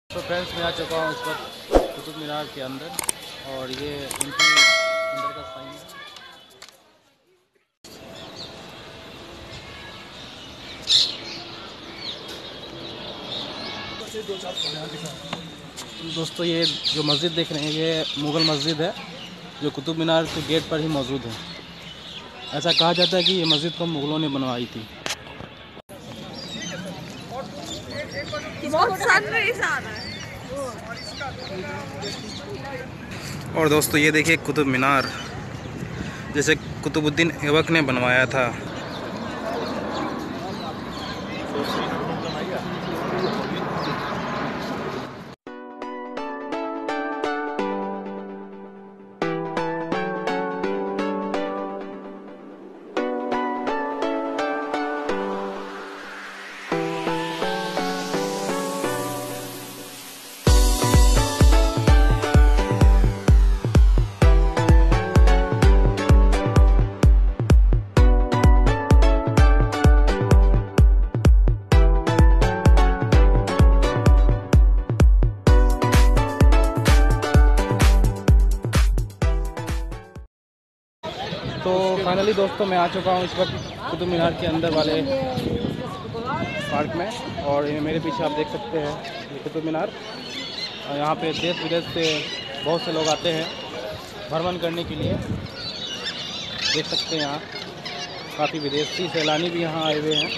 तो फ्रेंड्स मैं आ चुका हूँ इस वक्त कुतुब मीनार के अंदर और ये उनकी अंदर का साइन है। दोस्तों ये जो मस्जिद देख रहे हैं ये मुग़ल मस्जिद है जो कुतुब मीनार के गेट पर ही मौजूद है। ऐसा कहा जाता है कि ये मस्जिद को मुग़लों ने बनवाई थी। और दोस्तों ये देखिए कुतुब मीनार जैसे कुतुबुद्दीन ऐबक ने बनवाया था। तो फाइनली दोस्तों मैं आ चुका हूँ इस वक्त कुतुब मीनार के अंदर वाले पार्क में और मेरे पीछे आप देख सकते हैं ये कुतुब मीनार। और यहाँ पे देश विदेश से बहुत से लोग आते हैं भ्रमण करने के लिए। देख सकते हैं यहाँ काफ़ी विदेशी सैलानी भी यहाँ आए हुए हैं।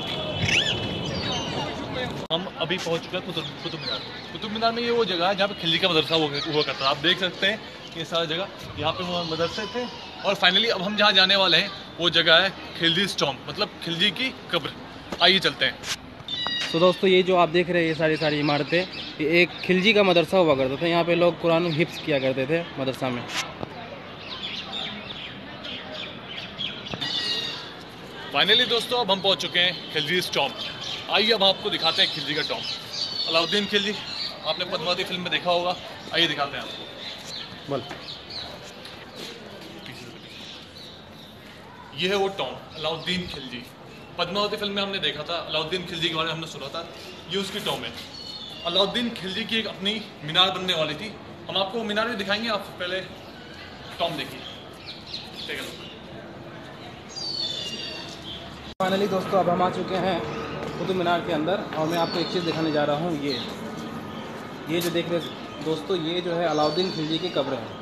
हम अभी पहुँच चुके हैं कुतुब मीनार। कुतुब मीनार में ये वो जगह है जहाँ पे खिलजी का मदरसा हुआ करता है। आप देख सकते हैं ये सारा जगह, यहाँ पे वो मदरसे थे। और फाइनली अब हम जहाँ जाने वाले हैं वो जगह है खिलजी टॉम्ब, मतलब खिलजी की कब्र। आइए चलते हैं। तो दोस्तों ये जो आप देख रहे हैं ये सारी इमारतें, ये एक खिलजी का मदरसा हुआ करता था। यहाँ पे लोग कुरान हिफ्ज़ किया करते थे मदरसा में। फाइनली दोस्तों अब हम पहुँच चुके हैं खिलजी टॉम्ब। आइए अब आपको दिखाते हैं खिलजी का टॉम्ब। अलाउद्दीन खिलजी, आपने पद्मावती फिल्म में देखा होगा। आइए दिखाते हैं आपको। बोल ये है वो टॉम्ब अलाउद्दीन खिलजी। पद्मावती फिल्म में हमने देखा था, अलाउद्दीन खिलजी के बारे में हमने सुना था। ये उसकी टॉम्ब है। अलाउद्दीन खिलजी की एक अपनी मीनार बनने वाली थी। हम आपको मीनार भी दिखाएंगे, आप पहले टॉम्ब देखिए। ठीक है। फाइनली दोस्तों अब हम आ चुके हैं कुतुब मीनार के अंदर और मैं आपको एक चीज़ दिखाने जा रहा हूँ। ये जो देख रहे दोस्तों ये जो है अलाउद्दीन खिलजी की कब्र है।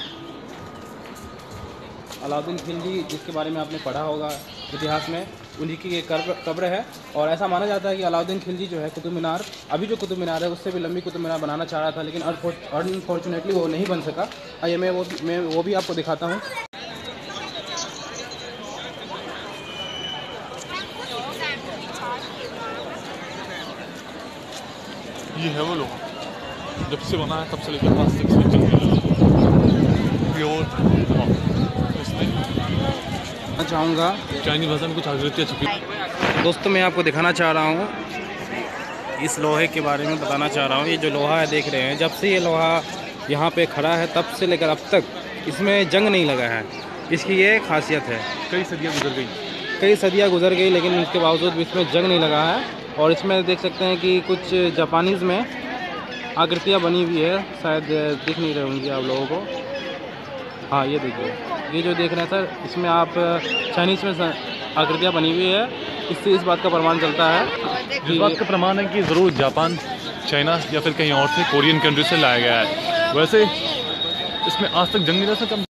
अलाउद्दीन खिलजी जिसके बारे में आपने पढ़ा होगा इतिहास में, उन्हीं की एक कब्र है। और ऐसा माना जाता है कि अलाउद्दीन खिलजी जो है कुतुब मीनार, अभी जो कुतुब मीनार है उससे भी लंबी कुतुब मीनार बनाना चाह रहा था, लेकिन अनफॉर्चुनेटली वो नहीं बन सका। आइए मैं वो भी आपको दिखाता हूँ। ये है वो लोग जब से बना है तब से लेकर आज तक चल मैं चाहूँगा चाइनीज भाषा में कुछ आकृतियाँ छुपी। दोस्तों मैं आपको दिखाना चाह रहा हूँ, इस लोहे के बारे में बताना चाह रहा हूँ। ये जो लोहा है देख रहे हैं, जब से ये लोहा यहाँ पे खड़ा है तब से लेकर अब तक इसमें जंग नहीं लगा है। इसकी ये खासियत है। कई सदियाँ गुजर गई लेकिन इसके बावजूद भी इसमें जंग नहीं लगा है। और इसमें देख सकते हैं कि कुछ जापानीज़ में आकृतियाँ बनी हुई है, शायद दिख नहीं रही होंगी आप लोगों को। हाँ ये देखिए, ये जो देख रहे हैं सर, इसमें आप चाइनीज़ में आकृतियाँ बनी हुई है। इससे इस बात का प्रमाण चलता है, इस बात का प्रमाण है कि ज़रूर जापान, चाइना या फिर कहीं और से, कोरियन कंट्री से लाया गया है। वैसे इसमें आज तक जंग नहीं रहा था।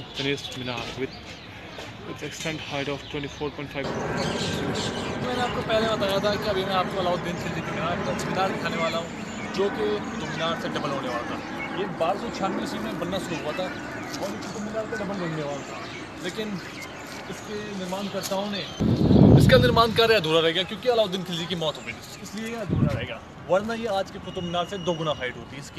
Extend height of 24.5। मैंने आपको पहले बताया था कि अभी मैं आपको अलाउद्दीन खिलजी की मीनार दिखाने वाला हूँ, जो कि कुतुब मीनार से डबल होने वाला था। ये 1296 ईस्वी में बनना शुरू हुआ था और कुतुब मीनार का डबल बनने वाला था, लेकिन इसके निर्माणकर्ताओं ने इसका निर्माण कार्य अधूरा रह गया क्योंकि अलाउद्दीन खिलजी की मौत हो गई, इसलिए ये अधूरा रहेगा। वरना ये आज के कुतुब मीनार से 2 गुना हाइट होती है इसकी।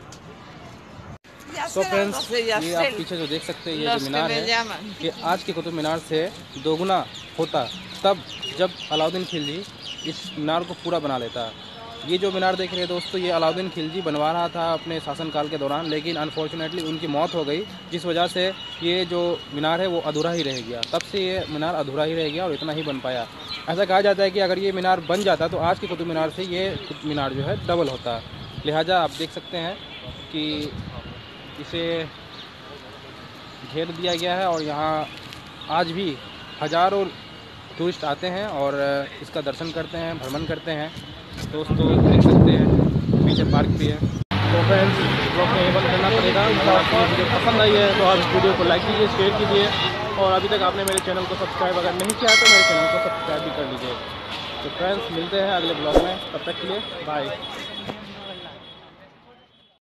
तो फ्रेंड्स ये आप पीछे जो देख सकते हैं ये जो मीनार है कि आज के कुतुब मीनार से 2 गुना होता तब जब अलाउद्दीन खिलजी इस मीनार को पूरा बना लेता। ये जो मीनार देख रहे हैं दोस्तों, ये अलाउद्दीन खिलजी बनवा रहा था अपने शासनकाल के दौरान, लेकिन अनफॉर्चुनेटली उनकी मौत हो गई, जिस वजह से ये जो मीनार है वो अधूरा ही रह गया। तब से ये मीनार अधूरा ही रह गया और इतना ही बन पाया। ऐसा कहा जाता है कि अगर ये मीनार बन जाता तो आज के कुतुब मीनार से ये कुतुब मीनार जो है डबल होता। लिहाजा आप देख सकते हैं कि इसे घेर दिया गया है और यहाँ आज भी हज़ारों टूरिस्ट आते हैं और इसका दर्शन करते हैं, भ्रमण करते हैं। दोस्तों देख सकते हैं पीछे पार्क भी है। तो फ्रेंड्स ब्लॉग में बंद करना पड़ेगा। अगर आपको ये वीडियो पसंद आई है तो आप इस वीडियो को लाइक कीजिए, शेयर कीजिए और अभी तक आपने मेरे चैनल को सब्सक्राइब अगर नहीं किया तो मेरे चैनल को सब्सक्राइब भी कर लीजिए। तो फ्रेंड्स मिलते हैं अगले ब्लॉग में, तब तक के लिए बाय।